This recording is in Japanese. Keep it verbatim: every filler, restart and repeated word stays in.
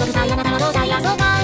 さいあなたの胴体やそうか